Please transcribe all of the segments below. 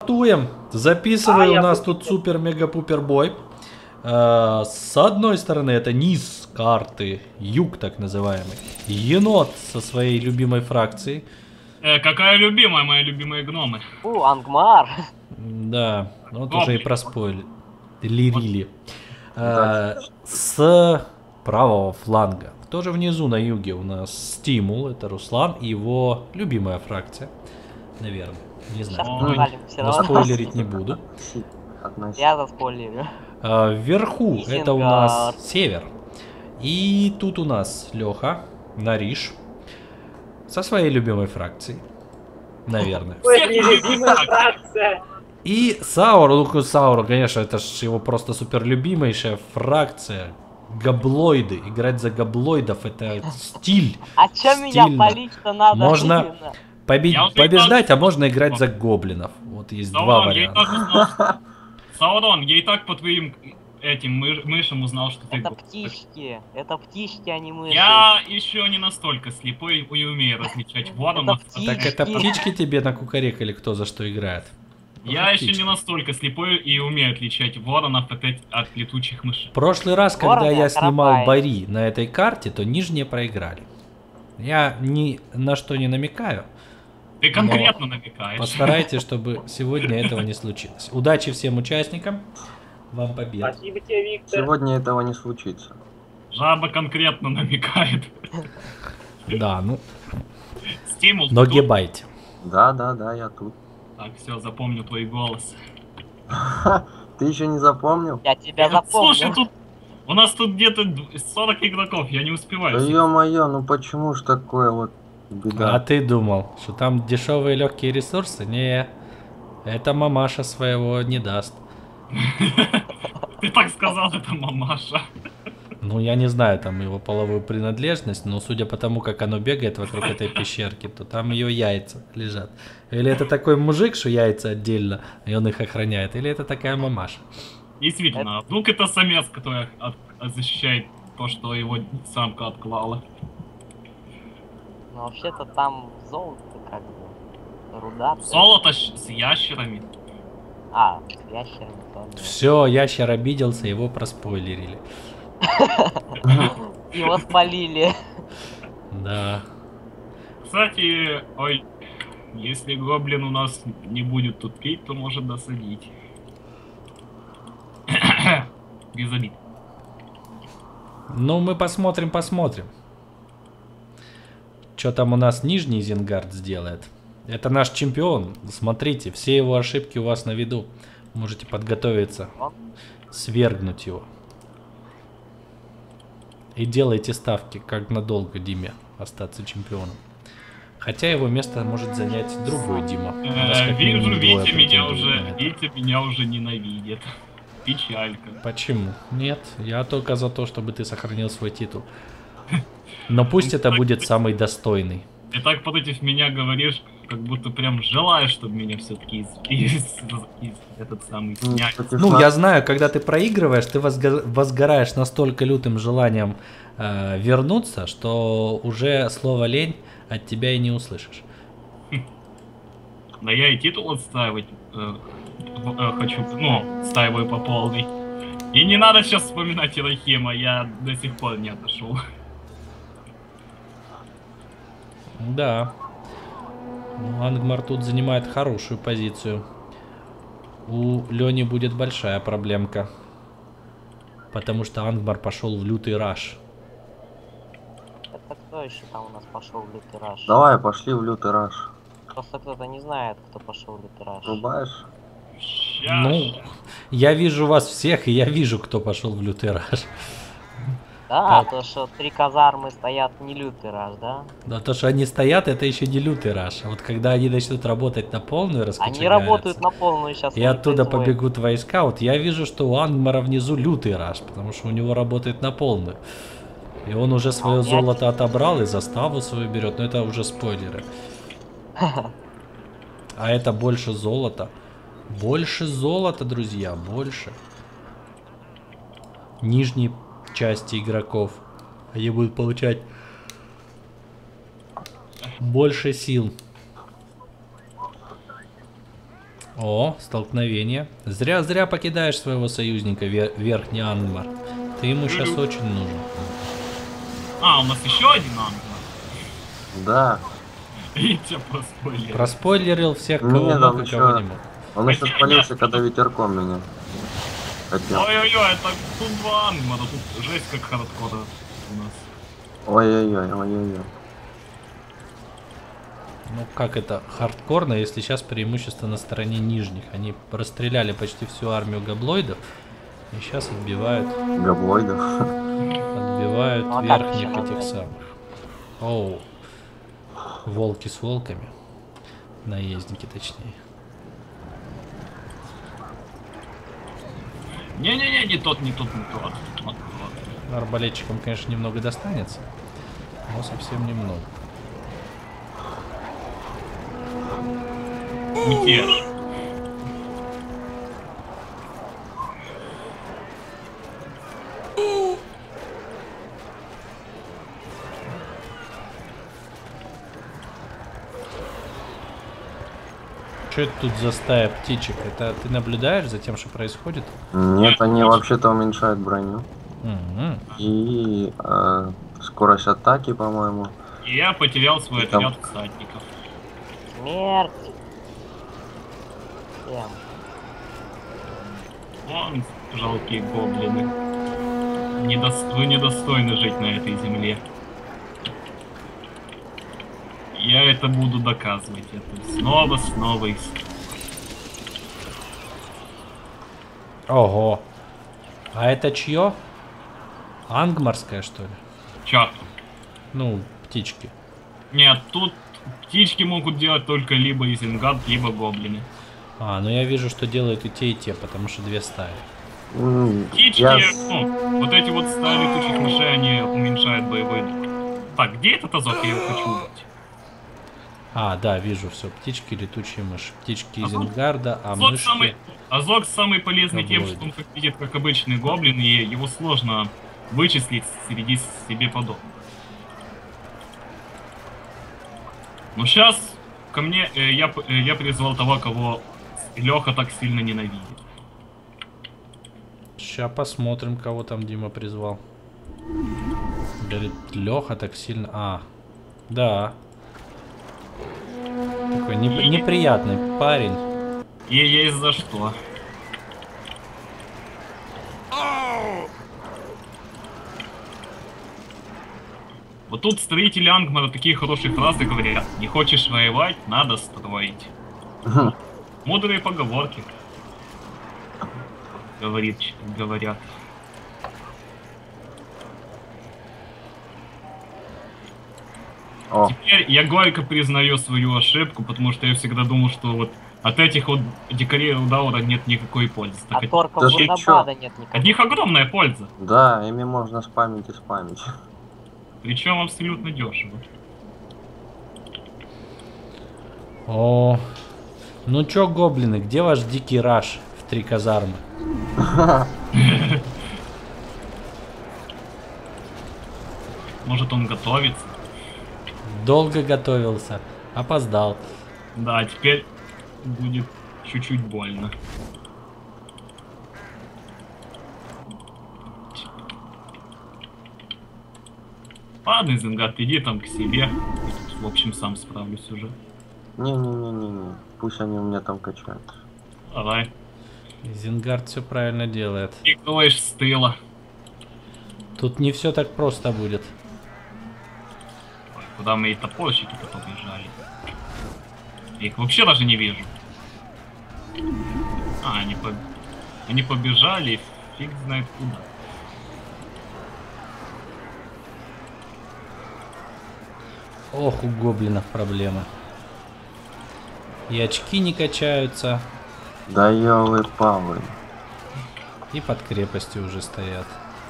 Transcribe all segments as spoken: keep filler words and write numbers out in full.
Стартуем. Записывай, А, у нас я тут супер-мега-пупер бой. Э, с одной стороны, это низ карты, юг так называемый. Енот со своей любимой фракцией. Э, какая любимая, мои любимые гномы? У, Ангмар. Да, вот Гоблин. уже и проспойлили. Лирили. Да. Э, с правого фланга. Тоже внизу на юге у нас Стимул. Это Руслан и его любимая фракция. Наверное. Не знаю. Сейчас Ой, погнали, все Но равно. спойлерить не буду. Относительно. Я заспойлерю. А, вверху Изенгард. это у нас север. И тут у нас Леха, Нариш. Со своей любимой фракцией. Наверное. Ой, нелюбимая фракция. И Саур, ну Саур, конечно, это ж его просто супер любимейшая фракция. Габлоиды. Играть за габлоидов это стиль. А чё меня Стильно. полить-то надо? Можно именно? Побе- Я уже побеждать, и так- а можно играть за гоблинов. Вот есть два Саурон, я и варианта. так узнал. Саурон, я и так по твоим этим мыш- мышам узнал, что ты... Это гоблин. птички. Это птички, а не мыши. Я еще не настолько слепой и умею различать воронов. птички. Так это птички тебе накукарекали, кто за что играет? Я Тоже еще птички. не настолько слепой и умею отличать воронов от, эт- от летучих мышей. В прошлый раз, когда Вороны, я а снимал карапай. Бари на этой карте, то нижние проиграли. Я ни на что не намекаю. Ты конкретно намекаешь. Постарайтесь, чтобы сегодня этого не случилось. Удачи всем участникам. Вам побед. Спасибо тебе, Виктор. Сегодня этого не случится. Жаба конкретно намекает. Да, ну, Стимул. но тут. гебайте. Да, да, да, я тут. Так, все, запомню твой голос. Ты еще не запомнил? Я тебя Э, запомнил. Слушай, тут у нас тут где-то сорок игроков, я не успеваю. Да ё-моё, ну почему ж такое вот беда? А ты думал, что там дешевые легкие ресурсы? Не, это мамаша своего не даст. Ты так сказал, это мамаша. Ну, я не знаю там его половую принадлежность, но судя по тому, как оно бегает вокруг этой пещерки, то там ее яйца лежат. Или это такой мужик, что яйца отдельно, и он их охраняет, или это такая мамаша. Действительно, а вдруг это самец, который от- от- защищает то, что его самка отклала. Но вообще-то там золото как бы. Руда. Золото щ- с ящерами. А, с ящерами тоже. Все, ящер обиделся, его проспойлерили. Его спалили. Да. Кстати, ой, если гоблин у нас не будет тут пить, то может досадить. Без обид. Ну, мы посмотрим, посмотрим. Что там у нас нижний Изенгард сделает? Это наш чемпион. Смотрите, все его ошибки у вас на виду. Можете подготовиться, свергнуть его. И делайте ставки, как надолго Диме остаться чемпионом. Хотя его место может занять другой Дима. У нас Э, как Вижу, минимум двое Витя меня претендуют уже, на это. Витя меня уже ненавидит. Печалька. Почему? Нет, я только за то, чтобы ты сохранил свой титул. Но пусть это будет самый достойный. Ты так против меня говоришь, как будто прям желаешь, чтобы меня все-таки из, из- из- этот самый снять. Против Ну, нас- я знаю, когда ты проигрываешь, ты возга- возгораешь настолько лютым желанием э, вернуться, что уже слово лень от тебя и не услышишь. Да я и титул отстаивать э, в- э, хочу, ну, отстаиваю по полной. И не надо сейчас вспоминать Ирахима, я до сих пор не отошел. Да. Ну, Ангмар тут занимает хорошую позицию. У Лени будет большая проблемка. Потому что Ангмар пошел в лютый раш. Это кто еще там у нас пошел в лютый раш? Давай, пошли в лютый раш. Просто кто-то не знает, кто пошел в лютый раш. Рубаешь? Щас. Ну, я вижу вас всех, и я вижу, кто пошел в лютый раш. Да, а- то что три казармы стоят не лютый раш, да? Но то, что они стоят, это еще не лютый раш. А вот когда они начнут работать на полную, Они раскочегарятся, работают на полную сейчас. и оттуда побегут войска, вот я вижу, что у Ангмара внизу лютый раш, потому что у него работает на полную. И он уже свое А, золото я- отобрал и заставу свою берет, но это уже спойлеры. А это больше золота. Больше золота, друзья, больше. Нижние части игроков. Они будут получать больше сил. О, столкновение. Зря-зря покидаешь своего союзника, вер Верхний Ангмар. Ты ему сейчас очень нужен. А, у нас еще один ангел. Да. Я тебя проспойлерил. Проспойлерил всех, кого Не, мог там и еще- кого не мог. Он еще спалился, когда ветерком меня хотел. Ой-ой-ой, это тут два ангмара, тут жесть как хардкора у нас. Ой-ой-ой, ой-ой-ой. Ну как это хардкорно, если сейчас преимущество на стороне нижних. Они расстреляли почти всю армию габлоидов и сейчас отбивают, Габлоидов. отбивают Ну, а как верхних еще этих назвать? самых. Оу. Волки с волками. Наездники точнее. Не-не-не, не тот, не тот, не тот. Вот, вот. Арбалетчикам, конечно, немного достанется, но совсем немного. Мятеж. Что это тут за стая птичек? Это ты наблюдаешь за тем, что происходит? Нет, они вообще-то уменьшают броню. Мгм. И э, скорость атаки, по-моему. И я потерял свой Там- отряд всадников. Смерть. Всем. Вон, жалкие гоблины. Недос- Вы недостойны жить на этой земле. Я это буду доказывать. Это снова, снова и снова. Ого. А это чье? Ангмарская, что ли? Чё? Ну, птички. Нет, тут птички могут делать только либо Изенгард, либо гоблины. А, ну я вижу, что делают и те, и те, потому что две стаи. М, Птички, Я... ну, вот эти вот стаи летучих мышей, они уменьшают боевой дух. Так, где этот азот? Я его хочу убить. А, да, вижу все. Птички, летучие мыши. Птички Азот- Изенгарда, а Азот мышки... самый, Азот самый полезный тем, Габлоиды. что он выглядит как обычный гоблин, и его сложно вычислить среди себе подобных. Но сейчас ко мне э, я, п- э, я призвал того, кого Леха так сильно ненавидит. Сейчас посмотрим, кого там Дима призвал. Говорит, Леха так сильно... А, да. Такой неп- И- неприятный парень. И есть за что. Вот тут строители Ангмара такие хорошие фразы говорят. Не хочешь воевать, надо строить. Мудрые поговорки. Говорит, ч- говорят. О, Теперь я горько признаю свою ошибку, потому что я всегда думал, что вот от этих вот дикарей Удаура нет никакой пользы. Так От от, торков Да ты Бурнабада нет от никакого. них огромная польза. да, ими можно спамить и спамить. Причем абсолютно дешево. О, ну чё, гоблины, где ваш дикий раш в три казармы? Может он готовится? Долго готовился, опоздал. Да, теперь будет чуть-чуть больно. Ладно, Изенгард, иди там к себе. Я тут, в общем, сам справлюсь уже. Не-не-не-не-не, пусть они у меня там качают. Давай. Зингард все правильно делает. Прикроешь с тыла. Тут не все так просто будет. Ой, куда мои топорщики-то побежали? Я их вообще даже не вижу. А, они, по... они побежали, фиг знает куда. Ох, у гоблинов проблемы. И очки не качаются, Да ёлы-палы. и под крепостью уже стоят.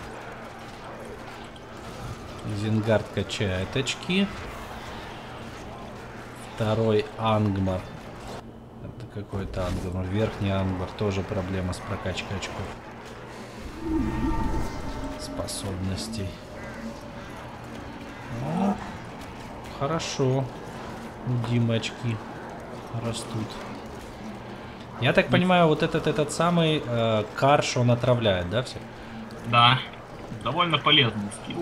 Зингард качает очки. Второй Ангмар. Это какой-то Ангмар. Верхний Ангмар. Тоже проблема с прокачкой очков. Способностей. Ну, хорошо. У Димы очки растут. Я так понимаю, вот этот этот самый э, Карш, он отравляет, да, всех? Да, довольно полезный скилл.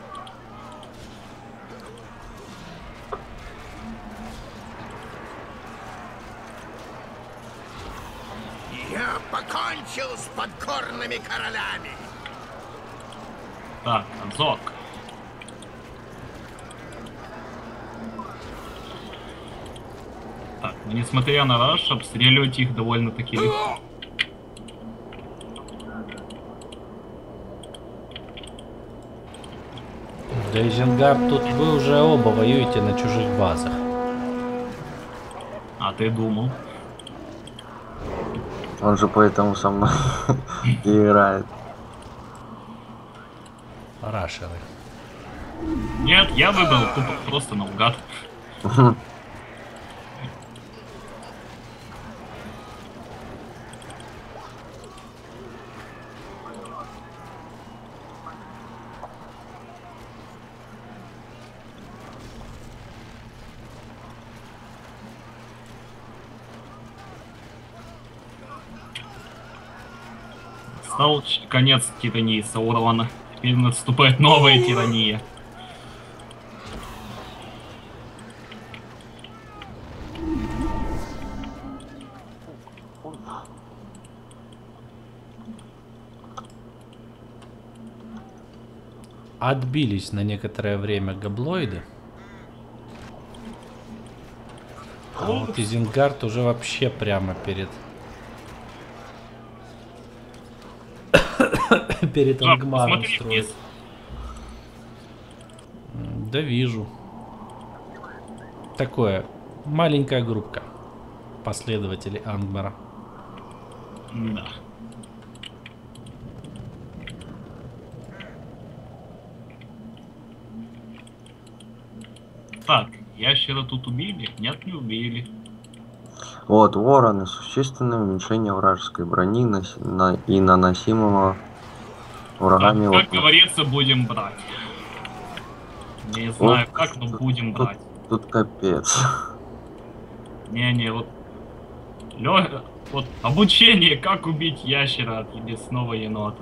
Я покончил с подкорными королями. Так, Азок. Так, ну, несмотря на раш, обстреливать их довольно-таки легко. Да, Изенгард, тут вы уже оба воюете на чужих базах. А ты думал? Он же поэтому со мной и играет. Рашеры. Нет, я выбрал тупо просто наугад. Стал ч- конец тирании Саурона. Теперь наступает новая тирания. Отбились на некоторое время габлоиды. А вот Изенгард уже вообще прямо перед... перед Жак, Ангмаром посмотри строит. вниз. М, Да вижу. Такое, маленькая группка последователей Ангмара. Да. Так, ящера тут убили? Нет, не убили. Вот, вороны. Существенное уменьшение вражеской брони нос- на- и наносимого врагами Так, как опыта. говорится, будем брать. Не знаю Ох, как, но тут- будем тут- брать. Тут капец. Не-не, вот... Лё... Вот обучение, как убить ящера от лесного енота.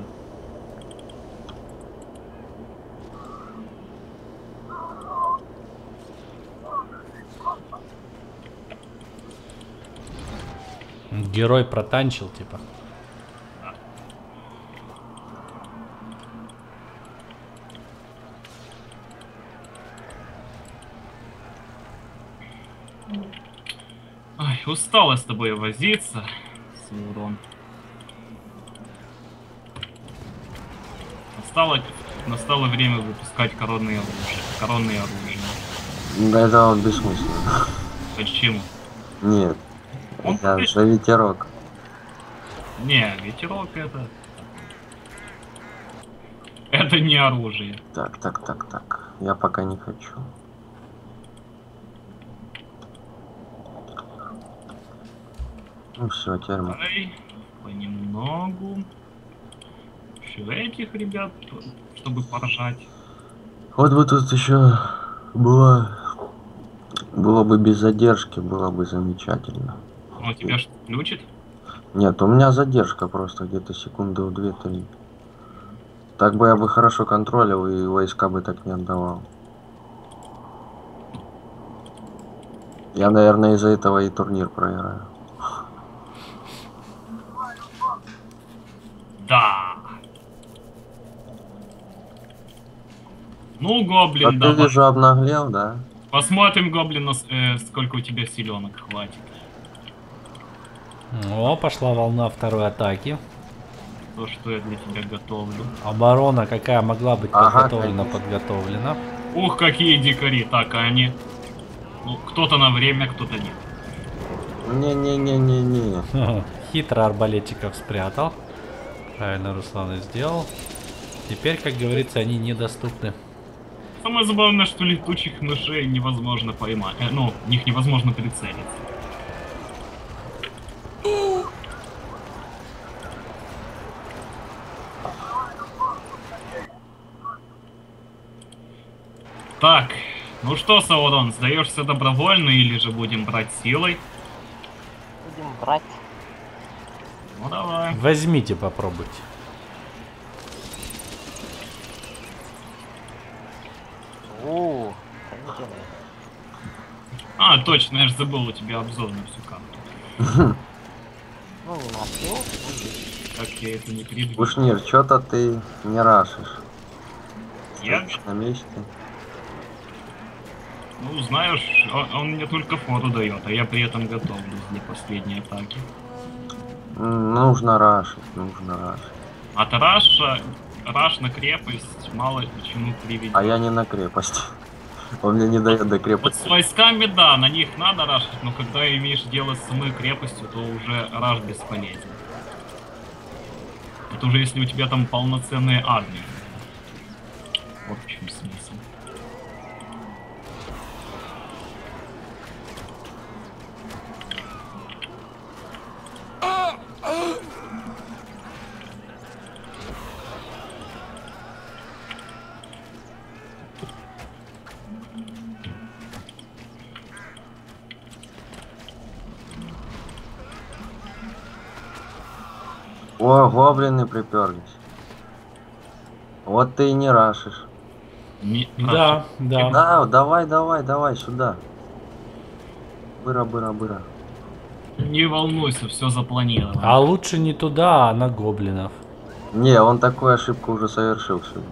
Герой протанчил, типа. Ай, устала с тобой возиться, Саурон. Настало, настало время выпускать коронные оружия. Коронные оружия. Да это вот бессмысленно. Почему? Нет. Он Это пишет. за ветерок. Не, ветерок это... Это не оружие. Так, так, так, так. Я пока не хочу. Ну все, теперь мы- Ай, понемногу. Еще этих ребят, чтобы поржать. Вот бы тут еще было... Было бы без задержки, было бы замечательно. Он тебя что, включит? Нет, у меня задержка просто где-то секунды в две-три. Так бы я бы хорошо контролил и войска бы так не отдавал. Я, наверное, из-за этого и турнир проиграю. Да. Ну, А гоблин, ты, давай. вижу, обнаглел, да? Посмотрим, гоблин, нас- э, сколько у тебя силенок хватит. О, пошла волна второй атаки. То, что я для тебя готовлю. Оборона какая могла быть Ага, подготовлена, конечно. подготовлена. Ух, какие дикари. Так, а они... Ну, кто-то на время, кто-то нет. Не-не-не-не-не. Хитро арбалетчиков спрятал. Правильно Руслан и сделал. Теперь, как говорится, они недоступны. Самое забавное, что летучих мышей невозможно поймать. Э, ну, в них невозможно прицелиться. Так, ну что, Саурон, сдаешься добровольно или же будем брать силой? Будем брать. Ну давай. Возьмите, попробуйте. У, хранительный. А, точно, я же забыл у тебя обзор на всю карту. Ну, не на всю, ну, есть. Как я это не передвину. Бушнир, что-то ты не рашишь. Я, Стоишь на месте. ну, знаешь, он, он мне только фору дает, а я при этом готовлюсь для последней атаки. М, Нужно рашить, нужно рашить. От Раша, Раш на крепость мало к чему приведет. А я не на крепость. Он мне не дает до Вот крепости. с войсками, да, на них надо рашить, но когда имеешь дело с самой крепостью, то уже раш бесполезен. Это уже если у тебя там полноценные армии. Вот в чем смысл. О, гоблины приперлись. Вот ты и не рашишь. Ми- Да, да. Да, давай, давай, давай, сюда. Быра, быра, быра. Не волнуйся, все запланировано. А лучше не туда, а на гоблинов. Не, он такую ошибку уже совершил сегодня.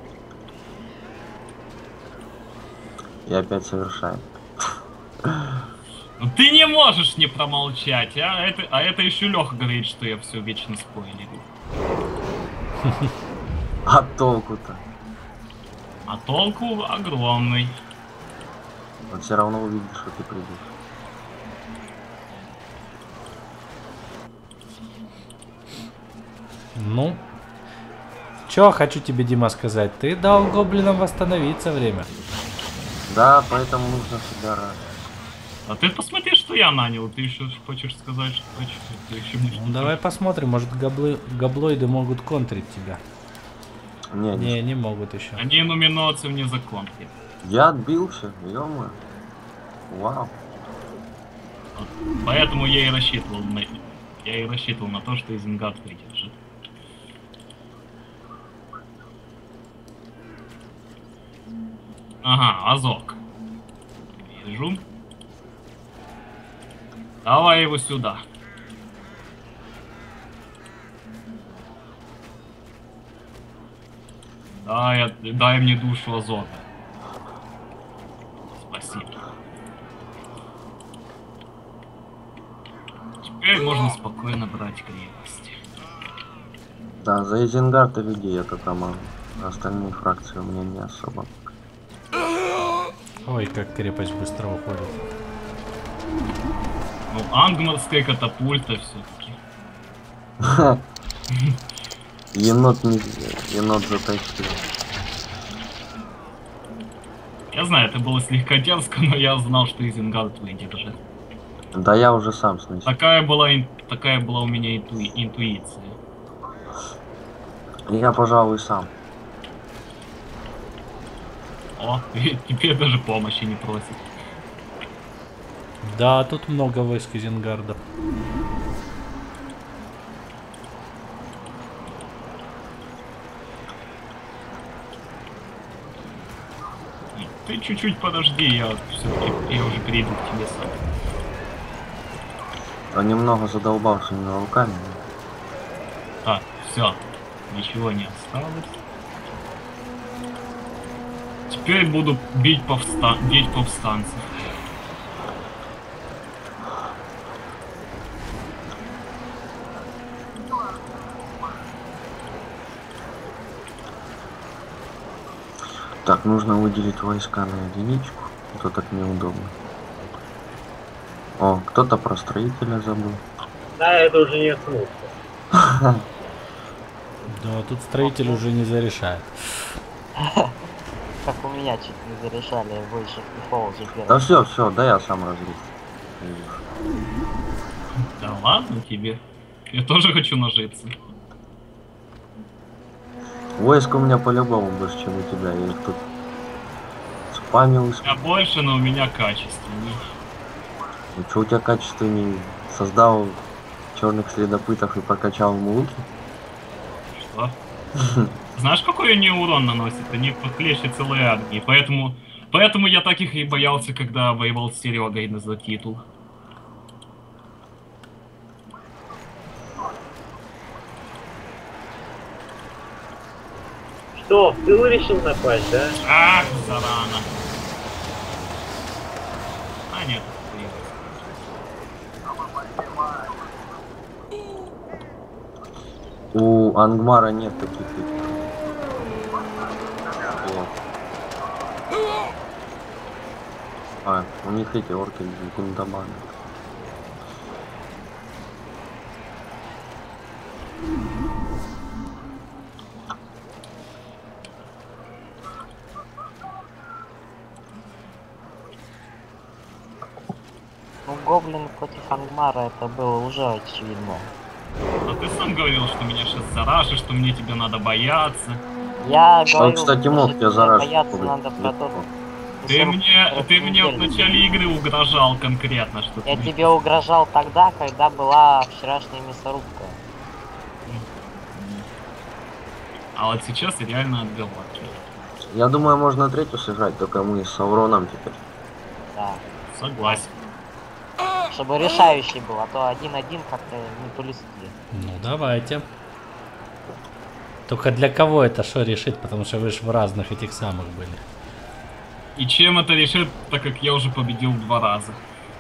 И опять совершает. Ну ты не можешь не промолчать, а это, а это еще Леха говорит, что я все вечно спойлерю. А толку-то? А толку огромный. Он все равно увидит, что ты придешь. Ну, чё хочу тебе, Дима, сказать. Ты дал гоблинам восстановиться время. Да, поэтому нужно всегда рашить. А ты посмотри, что я нанял. Ты еще хочешь сказать, что ты еще мне Ну, что-то- давай посмотрим, может габлы, габлоиды могут контрить тебя. Не, не. Не, не могут еще. Они нуминоцы мне законтрят. Я отбился, ё-моё. Вау. Поэтому я и рассчитывал на я и рассчитывал на то, что Изенгард выдержит. Ага, Азок. Вижу. Давай его сюда. Дай, дай мне душу Азота. Спасибо. Теперь можно спокойно брать крепости. Да, за Изенгарта веди эту команду. А остальные фракции у меня не особо. Ой, как крепость быстро уходит. Ну, ангмарская катапульта все-таки. Енот не... Енот затащил. Я знаю, это было слегка дерзко, но я знал, что Изенгард выдержит. Да я уже сам сносил. Такая была, ин- такая была у меня интуи- интуиция. Я, пожалуй, сам. О, и теперь даже помощи не просит. Да, тут много войск Изенгарда. Ты чуть-чуть подожди, я все-таки я уже перейду к тебе сам. Он немного задолбал своими руками. Так, все, ничего не осталось. Теперь буду бить, повста... бить повстанцев. Так, нужно выделить войска на единичку. А то так неудобно. О, кто-то про строителя забыл. Да, это уже не смысл. Да, тут строитель уже не зарешает. Как у меня чуть не зарешали больше пифол же Да первый. все, все, да я сам разрушил. Да ладно тебе. Я тоже хочу нажиться. Войск у меня по-любому больше, чем у тебя. Я их тут спамил. и сп- Я больше, но у меня качественней. Ну, что у тебя качественней? Создал черных следопытов и прокачал ему луки? Что? Знаешь, какой они урон наносят? Они похлеще целой армии. Поэтому, поэтому я так их и боялся, когда воевал с Серегой за титул. Что, ты решил напасть, да? Ах, зарано. А нет, У Ангмара нет таких этих. Вот. А, у них эти орки гундаманы. Ну, гоблин против Ангмара это было уже очевидно. а ты сам говорил, что меня сейчас заражишь, что мне тебя надо бояться. Я Он, говорю, кстати, что мог тебе тебя заражить. бояться блин, надо про то, легко. Ты сорок- мне, сорок ты мне в недель. начале игры угрожал конкретно, что Я ты... тебе угрожал тогда, когда была вчерашняя мясорубка. А вот сейчас реально отговорки. Я думаю, можно третью сыграть, только мы с Сауроном теперь. Да. Согласен. Чтобы решающий был, а то один-один как-то не по-людски. Ну, давайте. Только для кого это что решить, потому что вы же в разных этих самых были. И чем это решит, так как я уже победил два раза.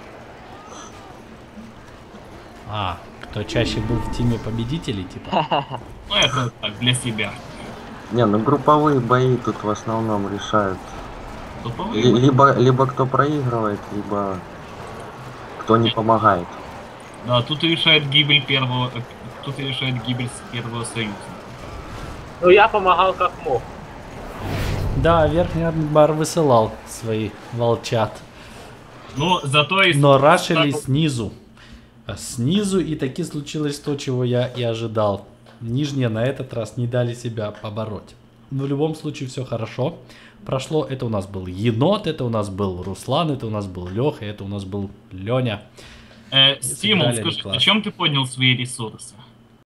А, кто чаще был в тиме победителей, типа? Ну это так, для себя. Не, ну групповые бои тут в основном решают. Туповые. Ли- Либо, либо кто проигрывает, либо кто не помогает. Да, тут решает гибель первого... э, Тут решает гибель с первого союза. Ну я помогал как мог. Да, верхний Ангмар высылал свои волчат. Ну, зато и... Но рашили снизу. А снизу и таки случилось то, чего я и ожидал. Нижние на этот раз не дали себя побороть. Но в любом случае все хорошо прошло. Это у нас был Енот, это у нас был Руслан, это у нас был Леха, это у нас был Леня. Э, Стимул, сыграли скажи, классно. зачем ты поднял свои ресурсы?